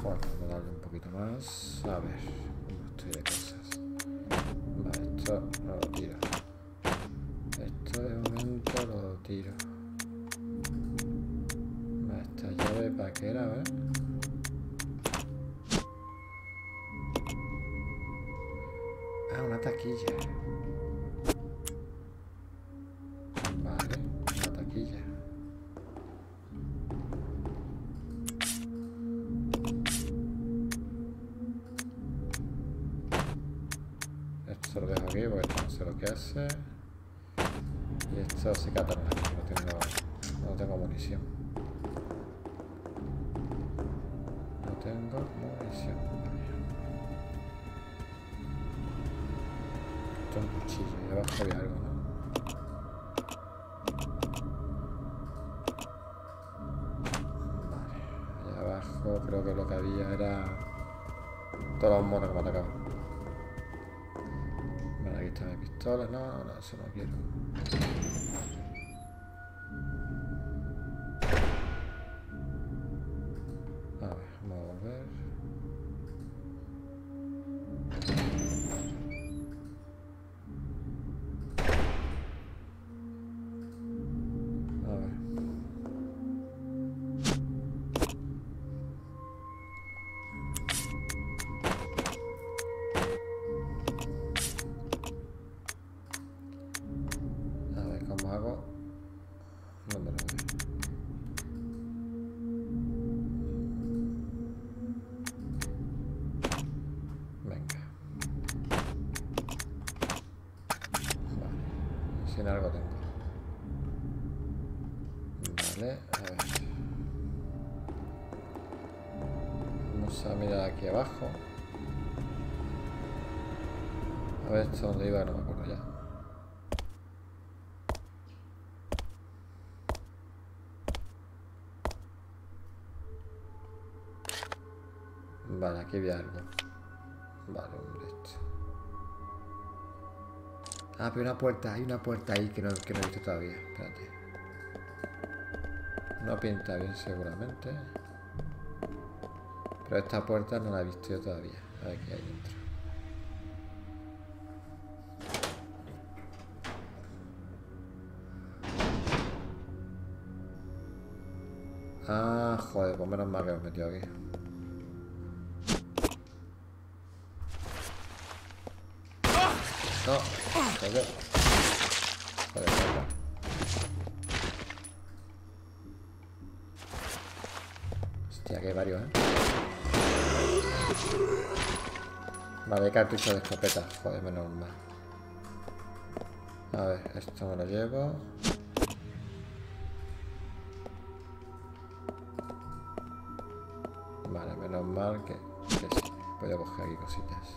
Bueno, vamos a darle un poquito más. A ver, cómo estoy de cosas. Vale, esto no lo tiro. Esto de momento lo tiro. Vale, esta llave para qué era, a ver. Ah, una taquilla. Vale, una taquilla. Esto lo dejo aquí porque esto no sé lo que hace. Y esto se cata en no tengo munición. No tengo munición. Esto es un cuchillo. Y abajo había algo, ¿no? Vale. Allá abajo creo que lo que había era todos los monos que me atacaban. Vale, aquí está mi pistola. No, eso no quiero. A ver, vamos a volver. A ver. A ver, ¿cómo hago? No me lo veo. Venga. Vale. Sin algo tengo. Vale, a ver. Vamos a mirar aquí abajo. A ver esto dónde iba, no me acuerdo ya. Vale, aquí había algo. Vale, un esto. Ah, pero hay una puerta ahí que no he visto todavía. Espérate. No pinta bien seguramente. Pero esta puerta no la he visto yo todavía. A ver qué hay dentro. Ah, joder, pues menos mal que me he metido aquí. No, joder. Joder, joder. Hostia, que hay varios, ¿eh? Vale, cartucho de escopeta. Joder, menos mal. A ver, esto me lo llevo. Vale, menos mal que sí. Puedo coger aquí cositas.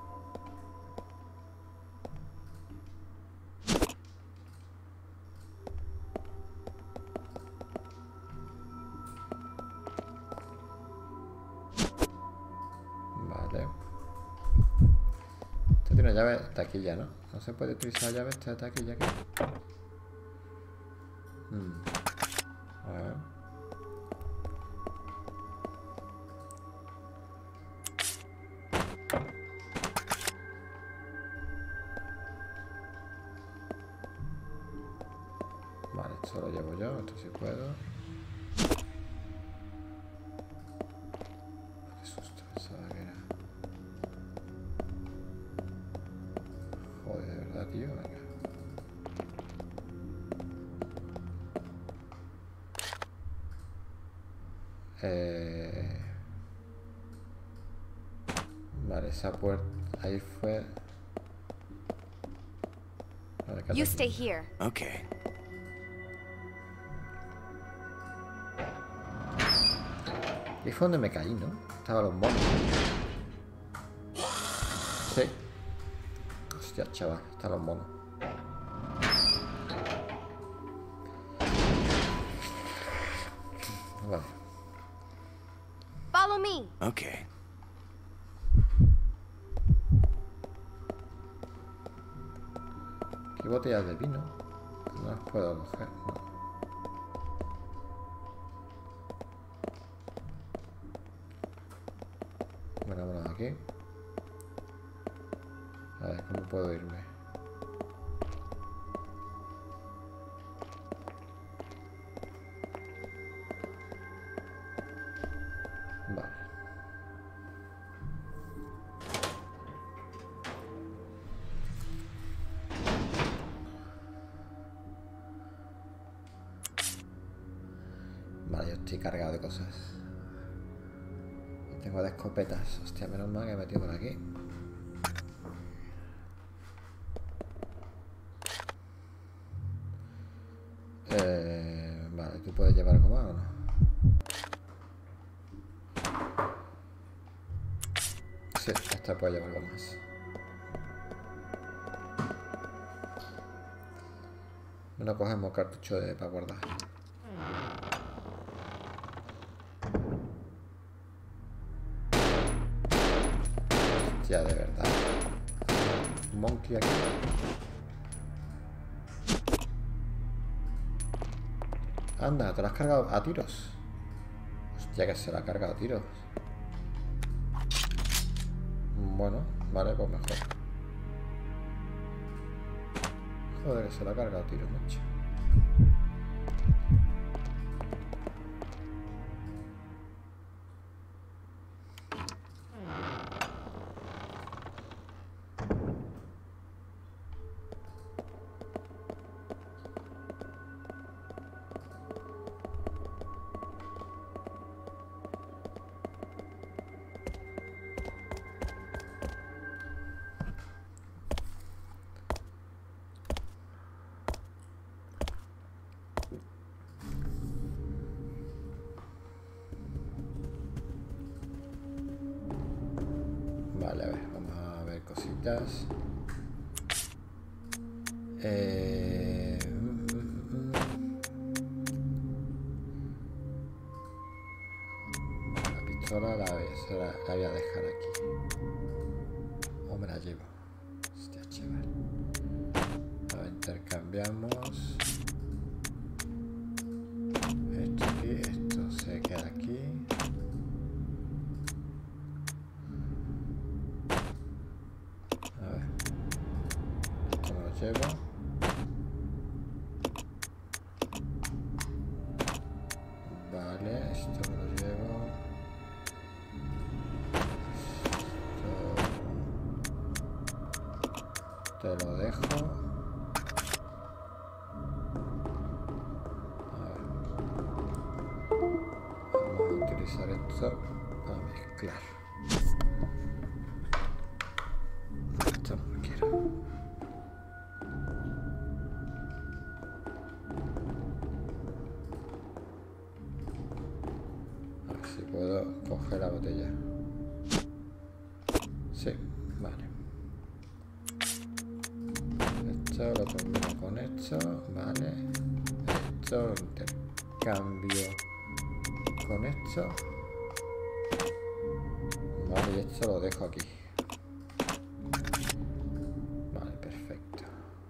Vale. Esto tiene una llave taquilla, ¿no? No se puede utilizar llave esta de taquilla aquí. A ver. Vale, esto lo llevo yo, esto sí puedo. Qué susto, pensaba que era. Joder, de verdad, tío, venga. Vale, esa puerta ahí fue. Vale, You stay here. Okay. Y fue donde me caí, ¿no? Estaban los monos. Sí. Hostia, chaval, están los monos. Vale. Follow me. Okay. ¿Qué botellas de vino? No las puedo coger, no. Vámonos aquí. A ver, ¿cómo puedo irme? Vale. Vale, yo estoy cargado de cosas. Y tengo de escopetas. Hostia, menos mal que he metido por aquí. Vale, ¿tú puedes llevar algo más o no? Sí, esta puede llevar algo más. No cogemos cartucho para guardar. Ya, de verdad. Un monkey aquí. Anda, te lo has cargado a tiros. Hostia, que se la ha cargado a tiros. Bueno, vale, pues mejor. Joder, que se la ha cargado a tiros, macho. Vale, a ver, vamos a ver cositas. La pistola la voy a dejar aquí. O me la llevo. Hostia, chaval. A ver, intercambiamos. Esto aquí, esto se queda aquí. A ver. Esto me lo llevo. Vale, esto me lo llevo. Esto te lo dejo. A ver. Vamos a utilizar esto para mezclar. Esto no lo quiero. A ver si puedo coger la botella. Sí, vale. Esto lo combino con esto, vale. Esto lo intercambio con esto. Vale, y esto lo dejo aquí. Vale, perfecto.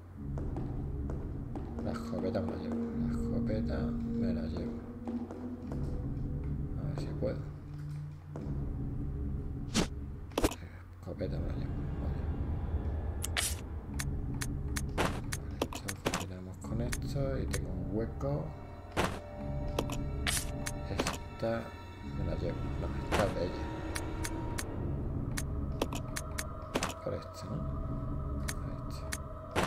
La escopeta me la llevo. La escopeta me la llevo. A ver si puedo. La escopeta me la llevo. Con esto y tengo un hueco. Esta me la llevo. No, esta es de ella. Por esto, ¿no? Esto.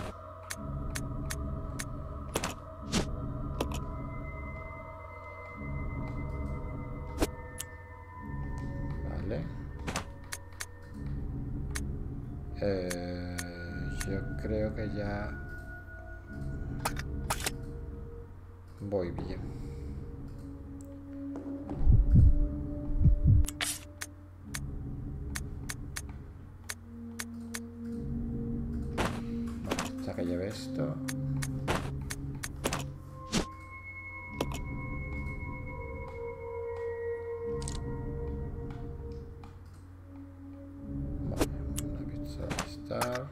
Vale. Yo creo que ya voy bien. Vale, hasta que lleve esto. Vale, una pizza stars.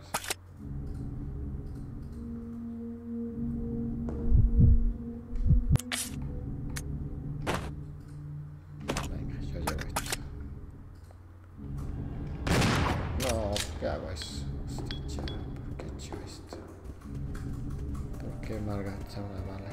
¿Qué hago eso? Hostia, chaval, ¿por qué he hecho esto? ¿Por qué me ha gastado una bala?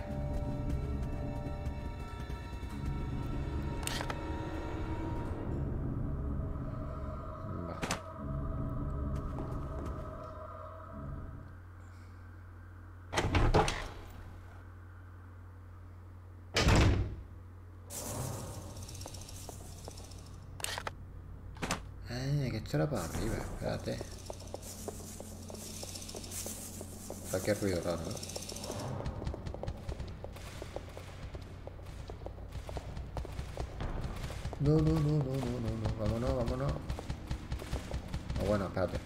Que esto era para arriba, espérate. Qué ruido raro, ¿no? No, no, no, no, no, no, no. Vámonos, vámonos. Oh, bueno, espérate.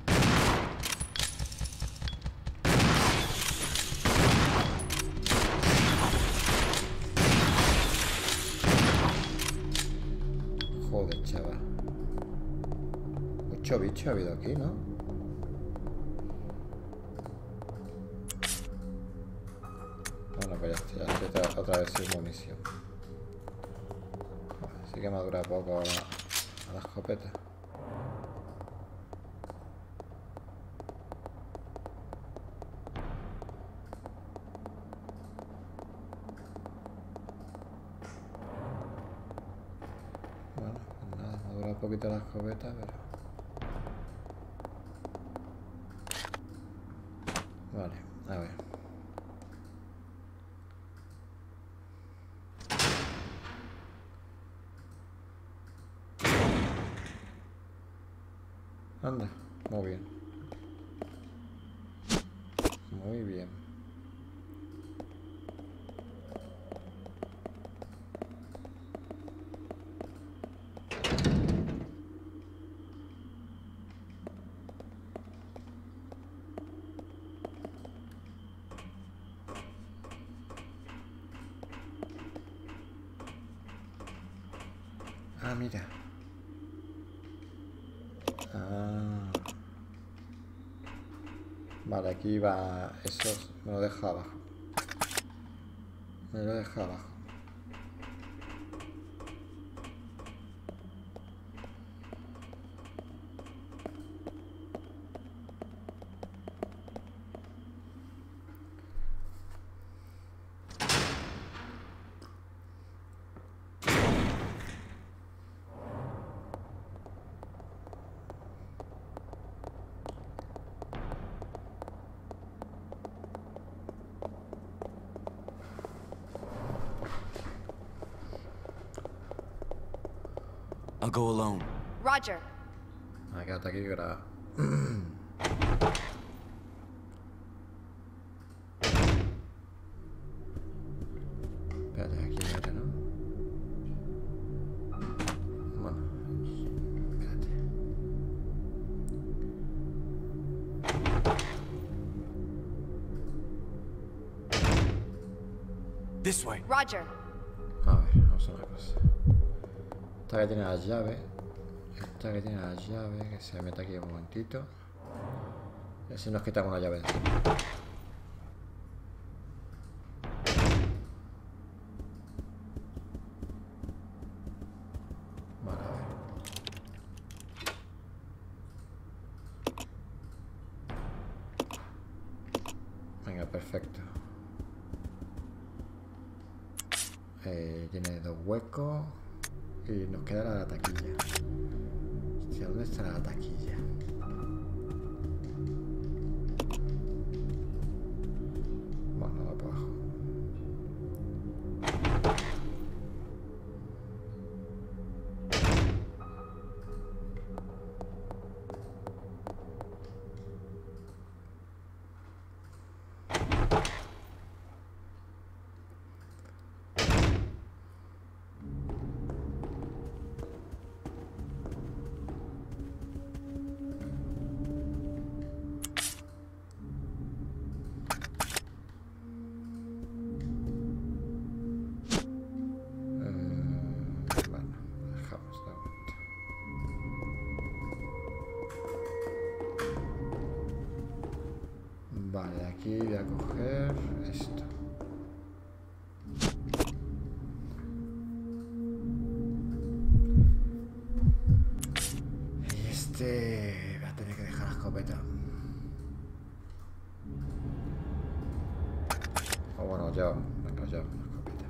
Joder, chaval. Mucho bicho ha habido aquí, ¿no? Bueno, pues ya estoy otra vez sin munición. Así que me dura poco ahora a la escopeta. Bueno, pues nada, me dura un poquito la escopeta, pero... Vale, a ver. Anda, muy bien. Muy bien. Ah, mira. Ah. Vale, aquí va... Eso me lo deja abajo. Me lo deja abajo. I'll go alone. Roger. Ah, quédate aquí que ahora... Espérate, aquí mete, ¿no? Bueno, espérate. This way. Roger. A ver, vamos a una cosa. Esta que tiene las llaves. Esta que tiene las llaves. Que se mete aquí un momentito. Y así nos quitamos una llave encima. Vale, a ver. Venga, perfecto. Tiene dos huecos. Y nos queda la taquilla. Hostia, ¿dónde está la taquilla? Bueno, va para abajo. Bueno, dejamos de momento. Vale, de aquí voy a coger esto. Y este... voy a tener que dejar llevamos. Venga, los llevamos.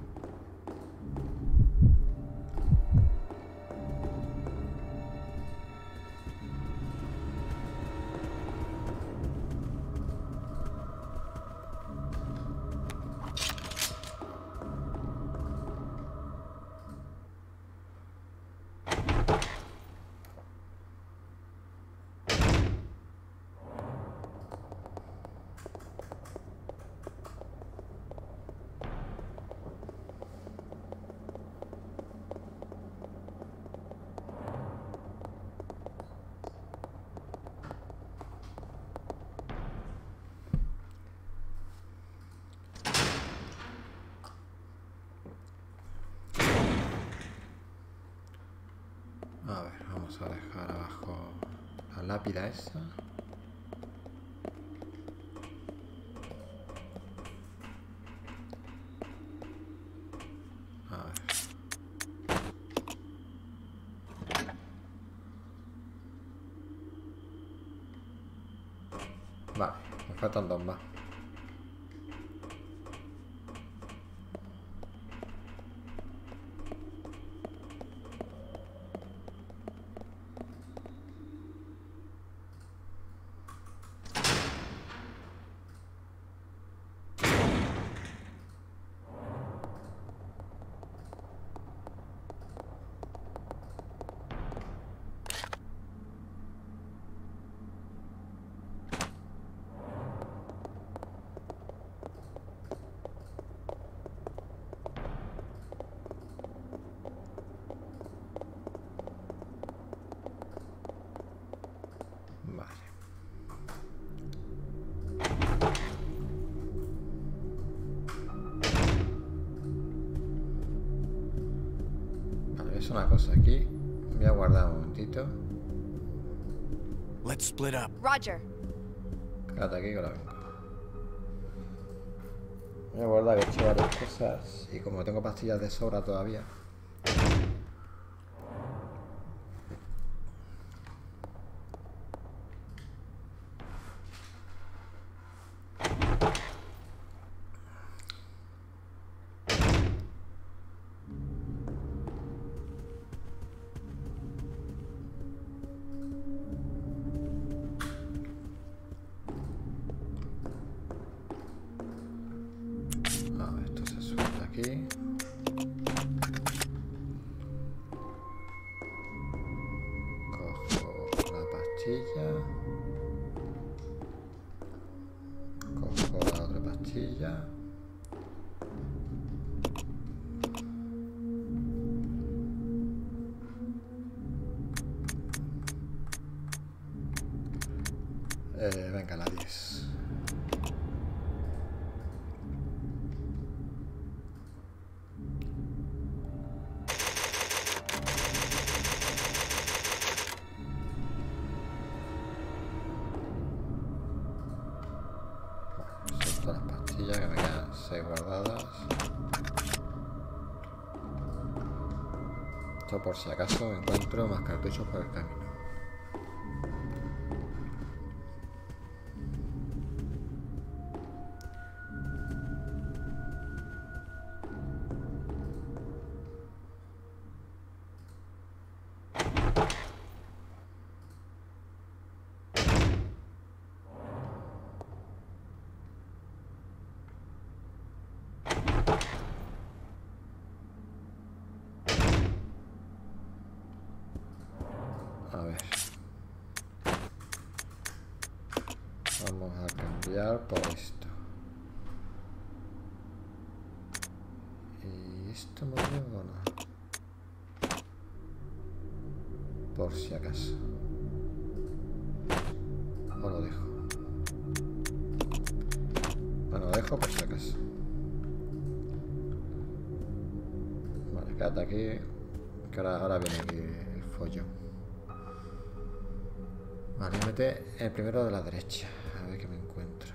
A ver, vamos a dejar abajo la lápida esa. A ver. Vale, me faltan dos más. Una cosa aquí. Voy a guardar un momentito. Let's split up. Roger. Quédate aquí que la vengo. Voy a guardar que he hecho varias cosas y como tengo pastillas de sobra todavía. Cojo la pastilla. Cojo la otra pastilla. Venga, la 10. Las pastillas que me quedan 6 guardadas. Esto por si acaso encuentro más cartuchos por el camino. A ver, vamos a cambiar por esto. ¿Y esto me lo llevo o no? Por si acaso. O lo dejo. Bueno, lo dejo por si acaso. Vale, quédate aquí. Que ahora viene aquí el follón. Vale, mete el primero de la derecha. A ver qué me encuentro.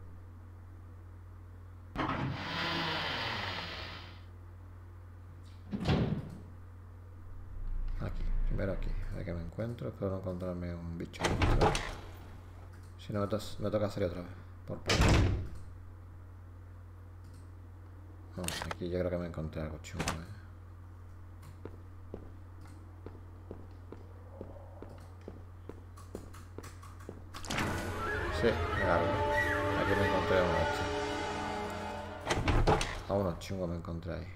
Aquí, primero aquí. A ver qué me encuentro. Espero no encontrarme un bicho dentro. Si no, me toca salir otra vez. Por parte. Bueno, aquí yo creo que me encontré algo chungo, Sí, algo. Aquí me encontré a uno hacha. A unos chungos me encontré ahí.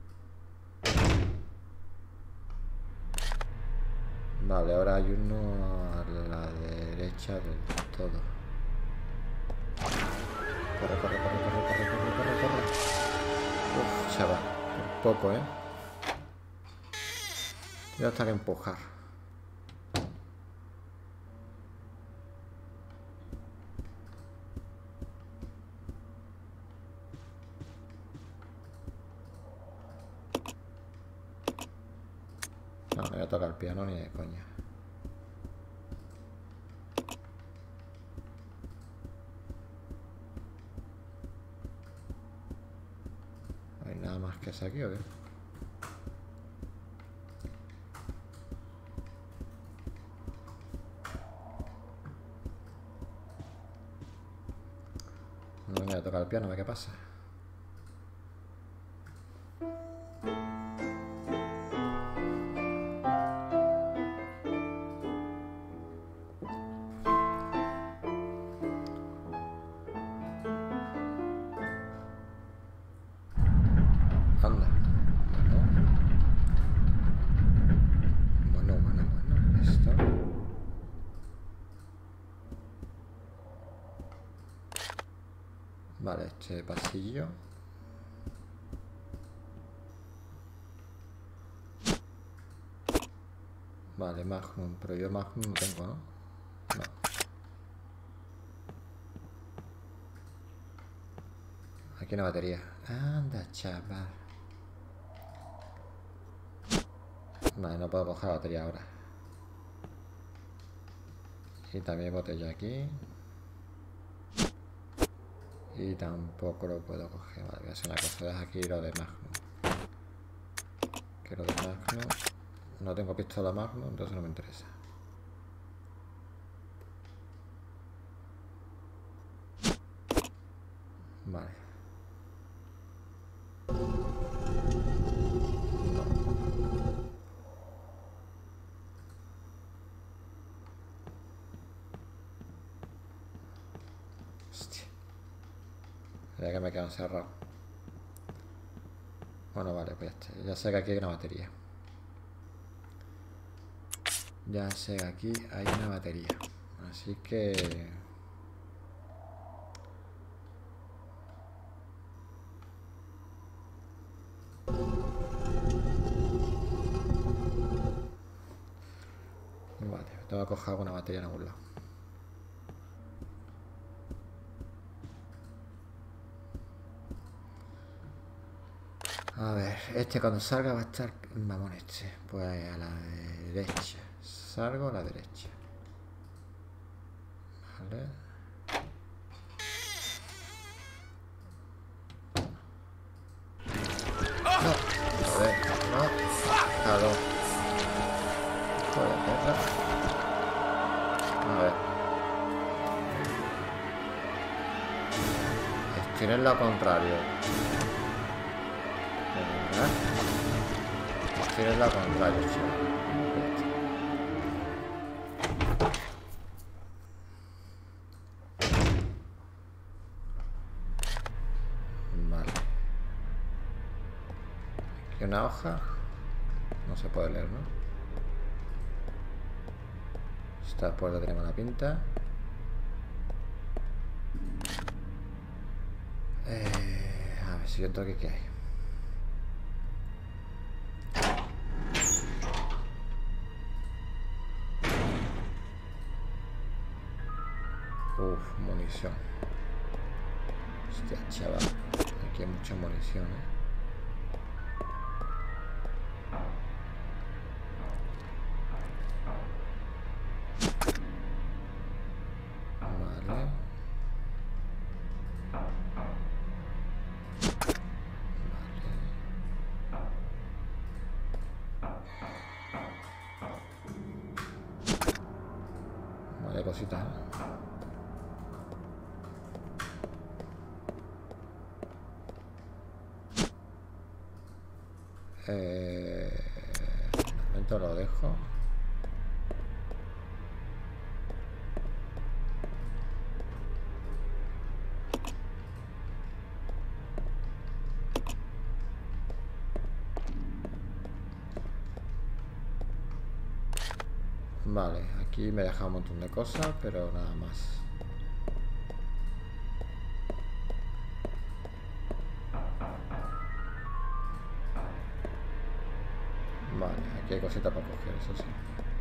Vale, ahora hay uno a la derecha del todo. Corre, corre, corre, corre, corre, corre, corre, corre. Uf, chaval, por poco, Ya hasta que empujar. No, no voy a tocar el piano ni de coña. ¿Hay nada más que eso aquí o qué? No voy a tocar el piano, a ver qué pasa. Anda. Bueno, esto. Vale, este pasillo. Vale, Magnum, pero yo Magnum no tengo, ¿no? No. Aquí una batería. Anda, chaval. Vale, no puedo coger la batería ahora. Y también botella aquí. Y tampoco lo puedo coger. Vale, voy a hacer una cosa. Deja aquí lo de Magnum. Que lo de Magnum. No tengo pistola Magnum, entonces no me interesa. Vale. No. Hostia. Ya que me quedo encerrado. Bueno, vale, pues ya sé que aquí hay una batería. Ya sé que aquí hay una batería. Así que... Vale, tengo que coger alguna batería en algún lado. A ver, este cuando salga va a estar... Vamos, este. Pues a la derecha. Salgo a la derecha. Vale. No, joder, no. Claro. Joder, perra. A ver. Estoy en lo contrario. ¿Verdad? Estoy en lo contrario, chaval. Una hoja no se puede leer, ¿no? Esta puerta tiene mala pinta. A ver si yo entro aquí, ¿qué hay? Uf, munición. Hostia, chaval. Aquí hay mucha munición, Vale, cositas, Esto lo dejo. Vale, aquí me deja un montón de cosas, pero nada más. Vale, aquí hay cositas para coger, eso sí.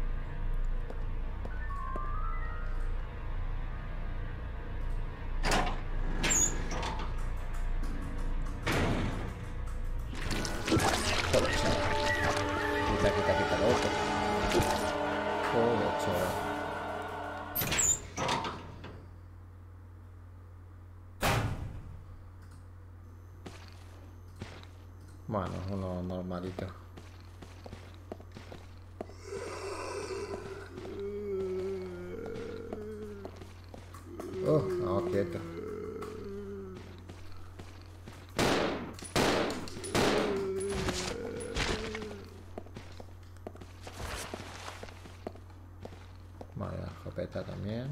Joder, chaval. Quita lo otro. Joder, chaval. Bueno, uno normalito. No, quieto. Vale, la escopeta también.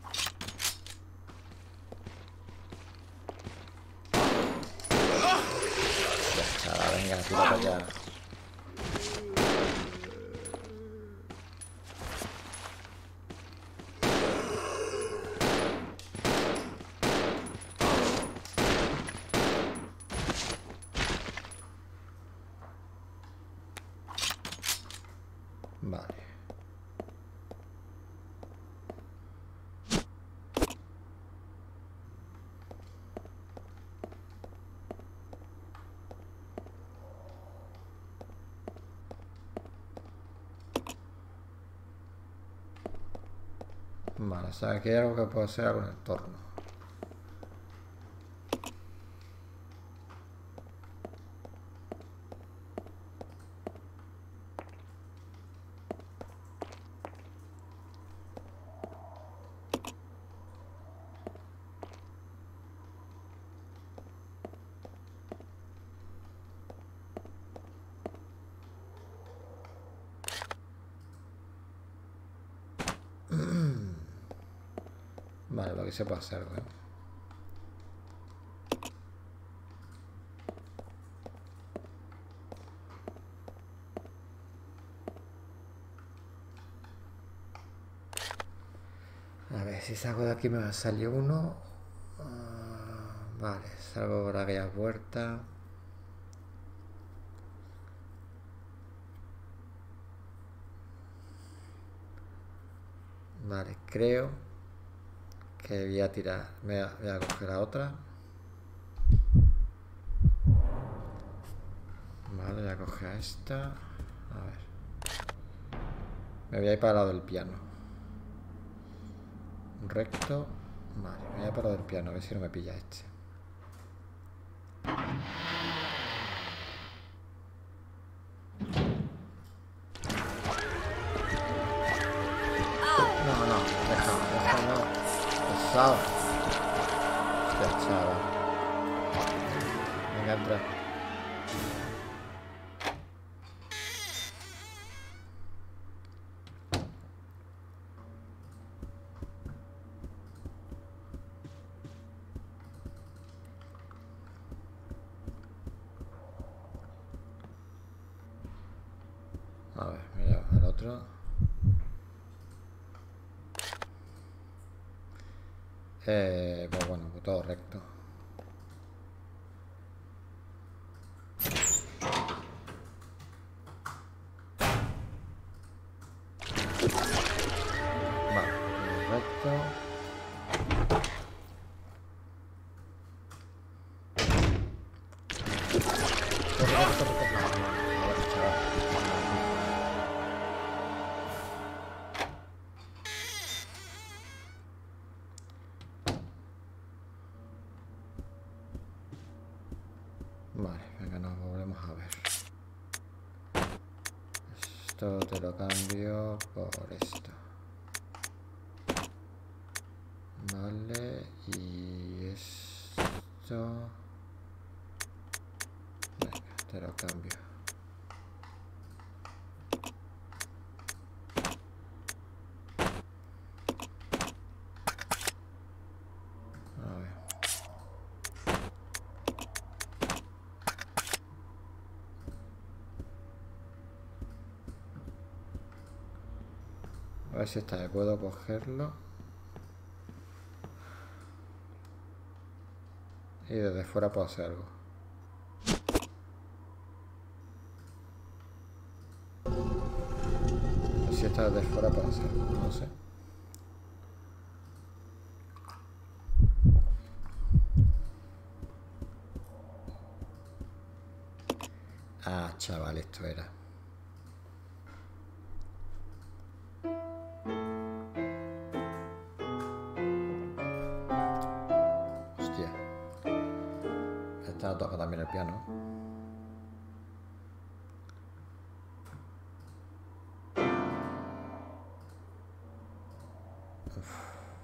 Ya, chaval, venga, tira para allá. Vale. Vale, o sea, aquí hay algo que puede ser algún entorno. Vale, lo que se puede hacer, ¿eh? A ver, si salgo de aquí me va a salir uno. Vale, salgo por aquella puerta. Vale, creo que voy a tirar. Voy a coger la otra. Vale, voy a coger a esta. A ver. Me voy a ir para el lado del piano. Recto. Vale, me voy a ir para el lado del piano, a ver si no me pilla este. No, déjalo. Pesado. Hostia, chaval. Venga, entra. A ver, mira, el otro. Pues bueno, pues todo recto. Vale, todo recto. Vale, venga, nos volvemos a ver. Esto te lo cambio por esto. Vale, y esto... Venga, te lo cambio. A ver si esta vez puedo cogerlo. Y desde fuera puedo hacer algo. A ver si esta desde fuera puedo hacer algo, no sé. Ah, chaval, esto era. Hostia. Esta toca también el piano. Uf.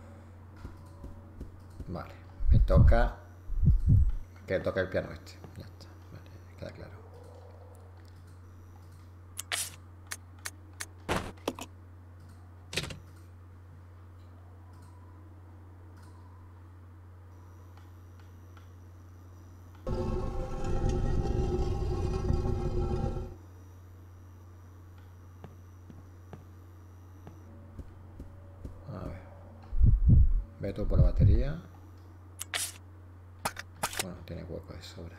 Vale, me toca que toque el piano este. Ya está, vale, queda claro. A ver. Ve tú por la batería. Bueno, tiene hueco de sobra.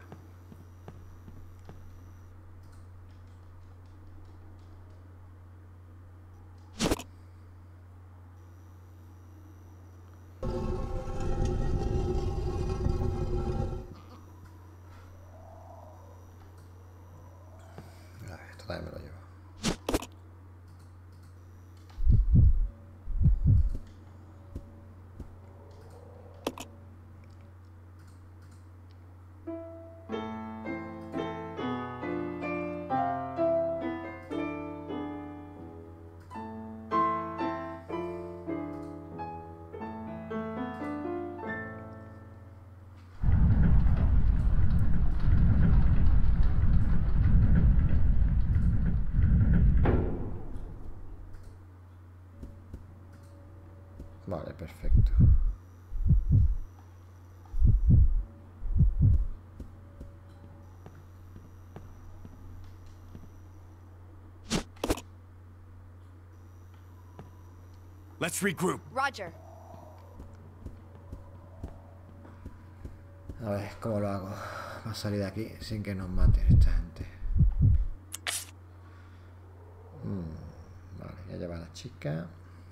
A ver, esto también me lo llevo. Vale, perfecto. Let's regroup. Roger. A ver, ¿cómo lo hago? Para salir de aquí sin que nos maten esta gente. Vale, ya lleva a la chica.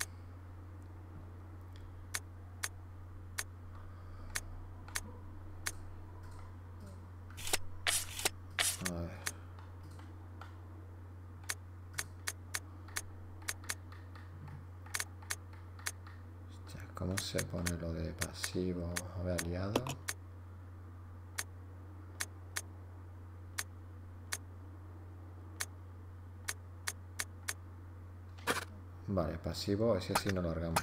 A ver. Hostia, ¿cómo se pone lo de pasivo o de aliado? Vale, pasivo, ese sí no lo largamos.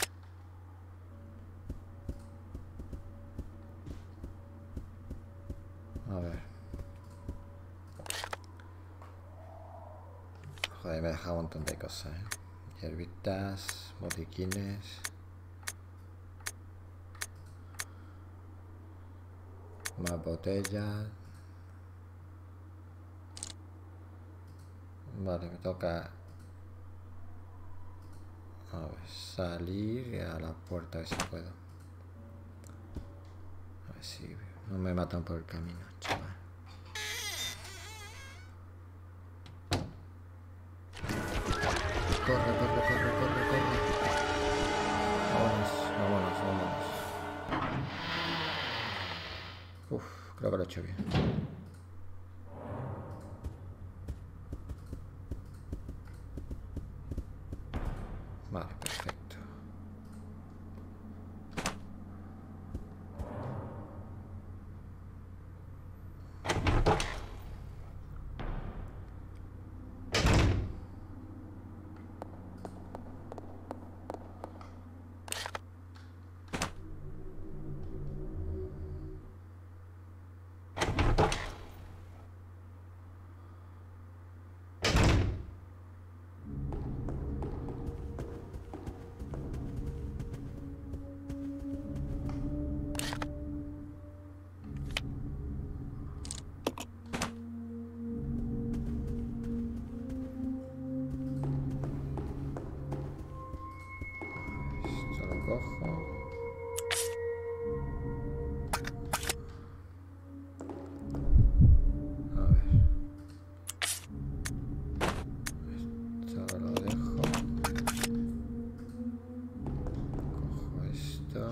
A ver. Joder, me he dejado un montón de cosas, hierbitas, botiquines. Más botellas. Vale, me toca... A ver, salir a la puerta, a ver si puedo. A ver si no me matan por el camino, chaval. Corre, corre, corre, corre, corre. Vámonos, vámonos, vámonos. Uf, creo que lo he hecho bien. Vale, perfecto. cojo. A ver. Esto lo dejo. Cojo esto.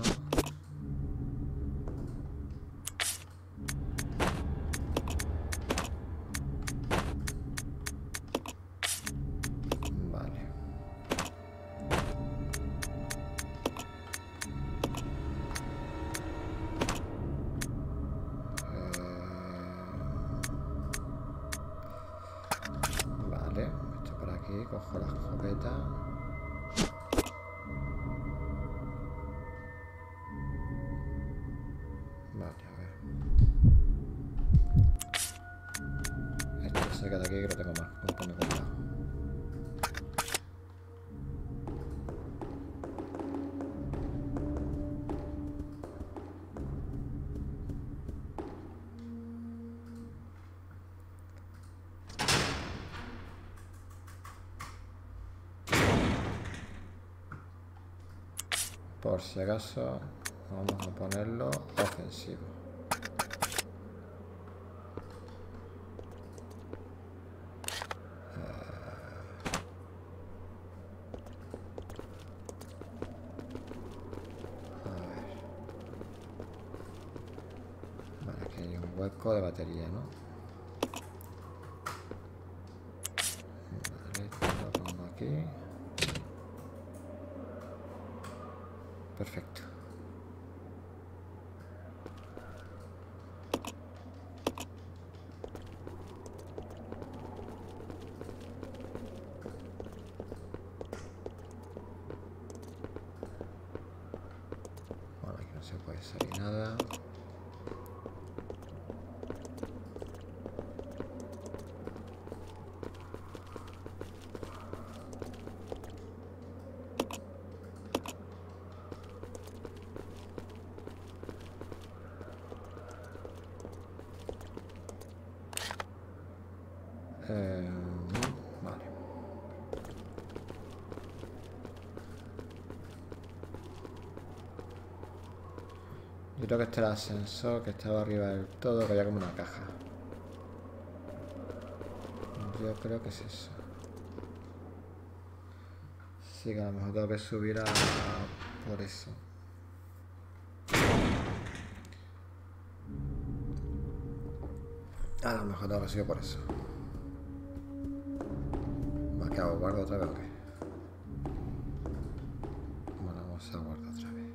Vale. Vale, esto por aquí, cojo la escopeta. Vale, a ver. Esto se queda aquí, que lo tengo más. Lo pongo con lado. Por si acaso, vamos a ponerlo ofensivo. A ver. Vale, aquí hay un hueco de batería, ¿no? Vale, esto lo pongo aquí. Perfecto. Bueno, aquí no se puede salir nada. Vale. Yo creo que este era el ascensor que estaba arriba del todo, que había como una caja. Yo creo que es eso. Sí, que a lo mejor tengo que subir a por eso. A lo mejor tengo que subir por eso. ¿Qué hago? ¿Guardo otra vez o qué? Bueno, vamos a guardar otra vez.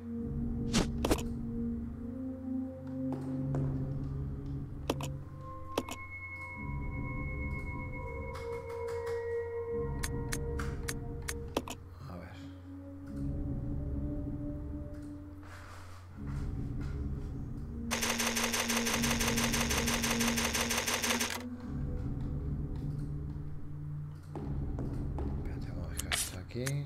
A ver. Espérate, vamos a dejar esto aquí.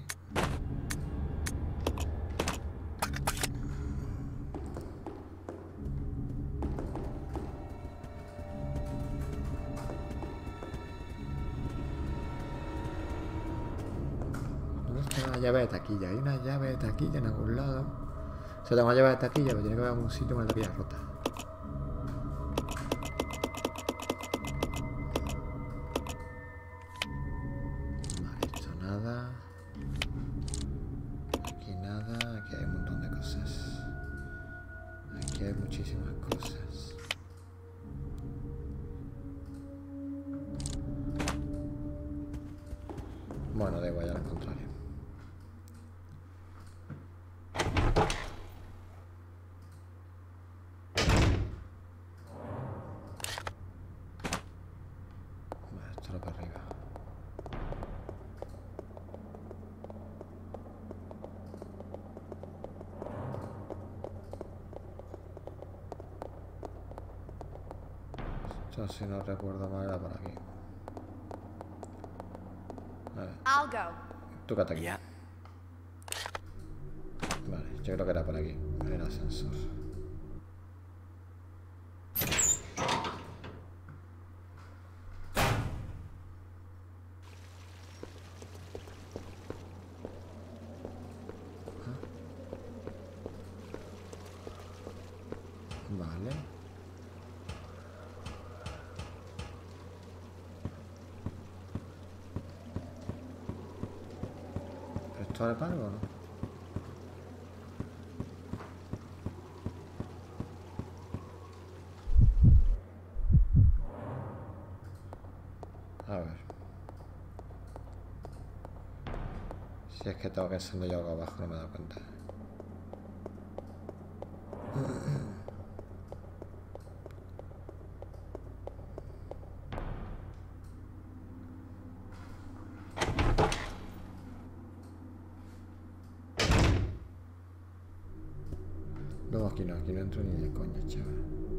Una llave de taquilla, hay una llave de taquilla en algún lado. O sea, tengo una llave de taquilla, pero tiene que haber algún sitio con la taquilla rota. Vale, esto nada. Aquí nada, aquí hay un montón de cosas. Aquí hay muchísimas cosas. Bueno, da igual, ya lo encontraré. Esto lo para arriba. Esto, si no recuerdo mal, era por aquí. I'll go. Tú quédate aquí. Yeah. Vale, yo creo que era por aquí. El ascensor. Vale. ¿Pero esto vale para algo o no? A ver. Si es que tengo que encender yo algo abajo, no me he dado cuenta. No, aquí no entro ni de coña, chaval.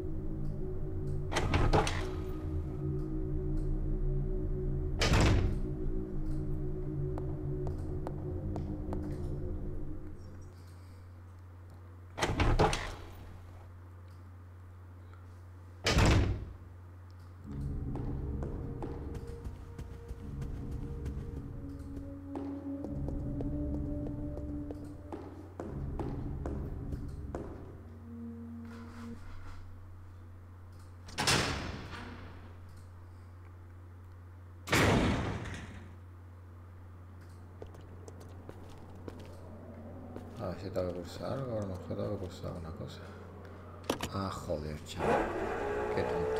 A ver si tengo que pulsar algo, a lo mejor tengo que pulsar una cosa. Ah, joder, chaval. Qué tonto.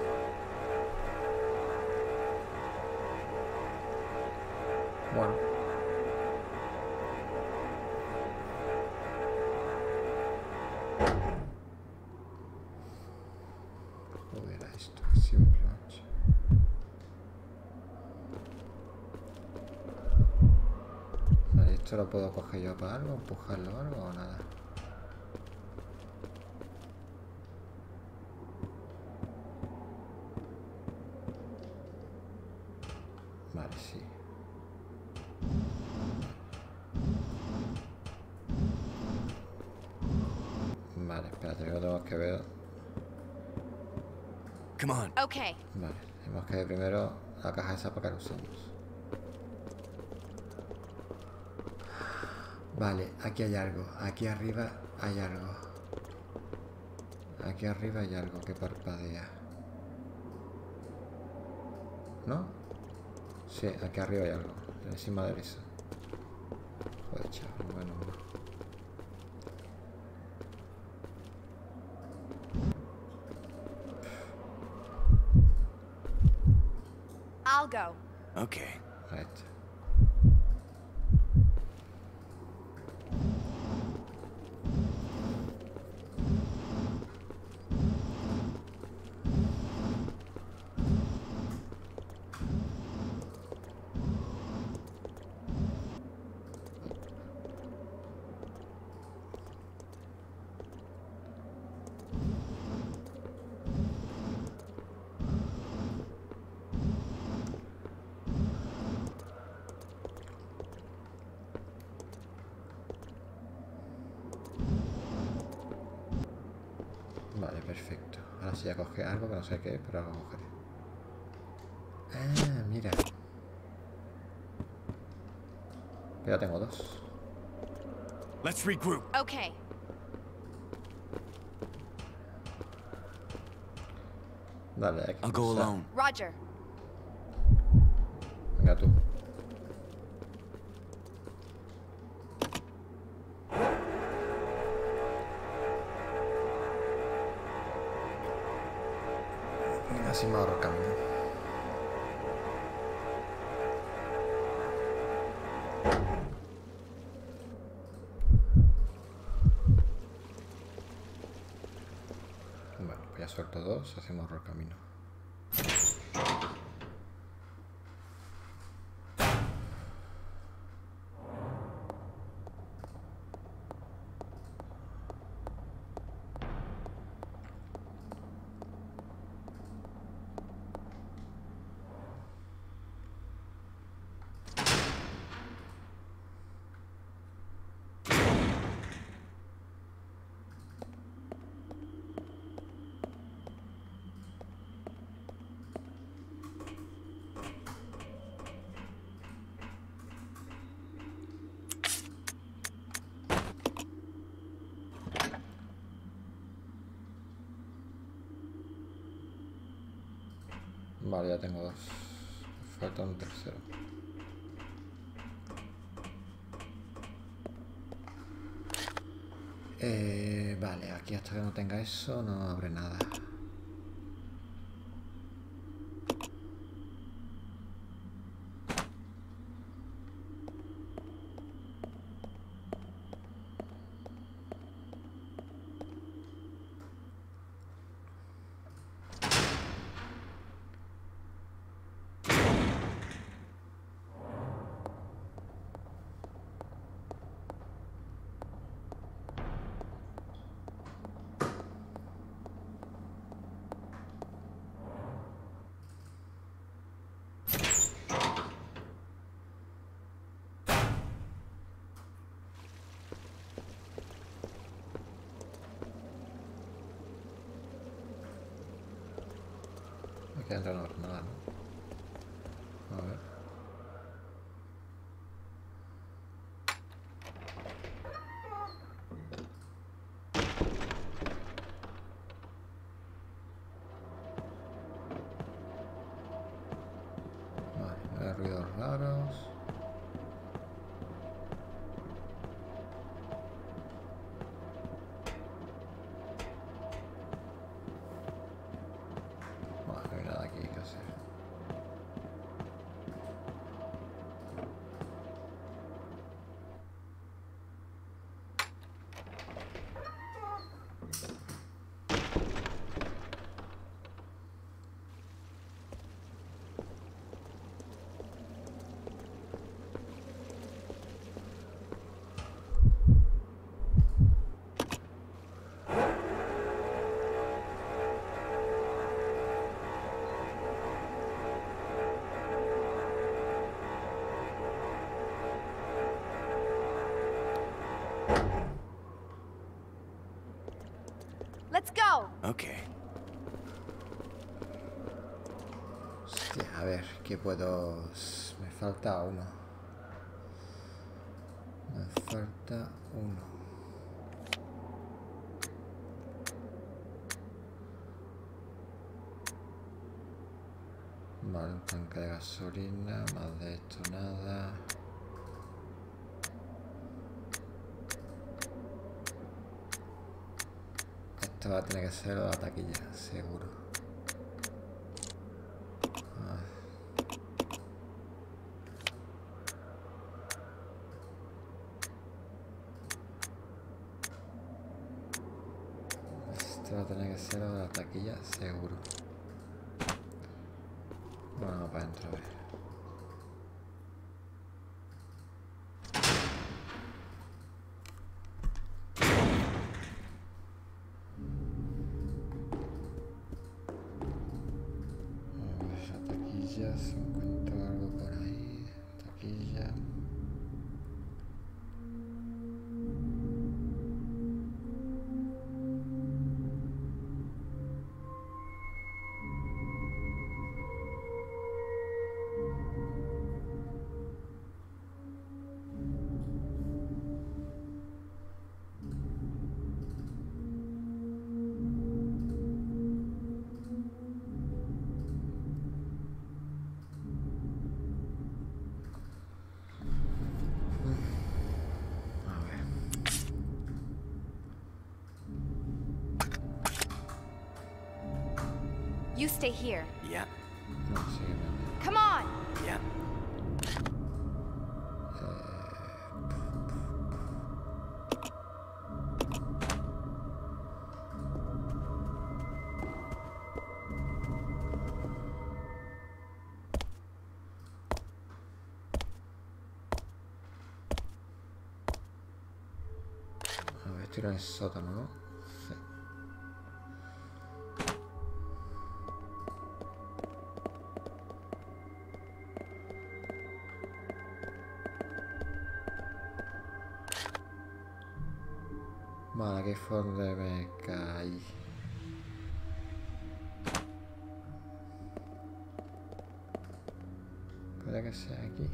Bueno. Joder, a esto, qué simple, macho. Vale, esto lo puedo coger yo para algo, empujarlo o algo o nada. Vale, sí. Vale, espérate, que lo tenemos que ver. Come on. Okay. Vale, tenemos que ver primero la caja esa para que la usemos. Vale, aquí hay algo. Aquí arriba hay algo. Aquí arriba hay algo que parpadea. ¿No? Sí, aquí arriba hay algo. Encima de eso. Joder, chaval, bueno. I'll go. Okay. Ahí está. Vale, perfecto. Ahora sí ya coge algo que no sé qué, pero algo cogeré. Ah, mira. Ya tengo dos. Let's regroup. Okay. Dale, hay que I'll go pulsar. alone. Roger. Venga tú. Venga, así me ahorro camino. Bueno, pues ya suelto dos, así me ahorro el camino. Vale, ya tengo dos. Falta un tercero. Vale, aquí hasta que no tenga eso no abre nada. Aquí adentro no abre nada, ¿no? A ver. Vale, hay ruidos raros. Vale, no hay nada aquí que hacer. Let's go. Okay. Hostia, a ver, ¿qué puedo...? Me falta uno. Me falta uno. Vale, un tanque de gasolina, más de esto nada. Esto va a tener que ser la taquilla, seguro. Esto va a tener que ser la taquilla, seguro. Bueno, para adentro, a ver. La taquilla, si encuentro algo por ahí. Taquilla. You stay here. Yeah. No, sígueme. Come on. Yeah. A ver, estoy en el sótano, ¿no? Sí. Vale, aquí fue donde me caí. Puede que sea aquí.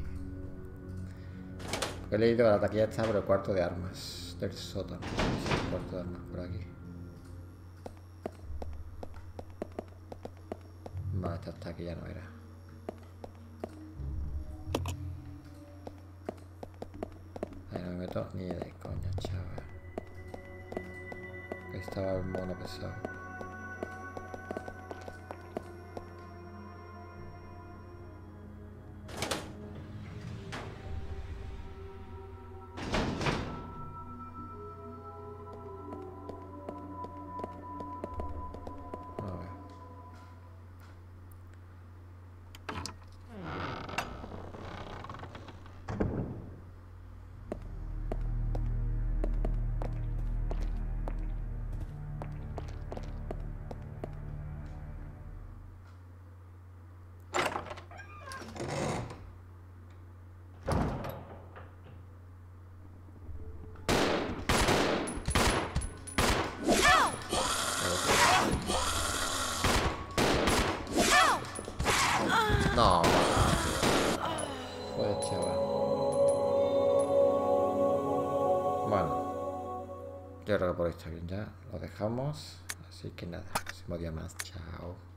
He leído que la taquilla está por el cuarto de armas del sótano. Sí, el cuarto de armas por aquí. Vale, hasta aquí ya no era. Ahí no me meto ni de coña, chaval. Ahí estaba el mono pesado. A ver. No, joder, chaval. Bueno, yo creo que por hoy está bien ya. Lo dejamos. Así que nada, próximo día más. Chao.